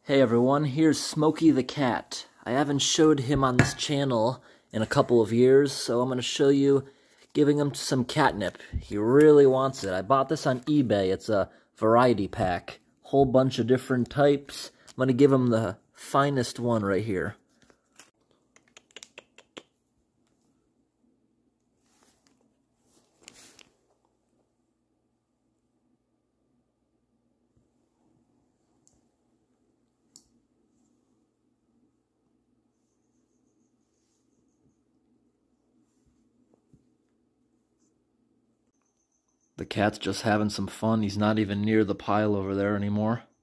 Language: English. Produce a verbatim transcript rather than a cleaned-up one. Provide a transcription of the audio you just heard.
Hey everyone, here's Smokey the cat. I haven't showed him on this channel in a couple of years, so I'm going to show you giving him some catnip. He really wants it. I bought this on eBay. It's a variety pack. Whole bunch of different types. I'm going to give him the finest one right here. The cat's just having some fun. He's not even near the pile over there anymore.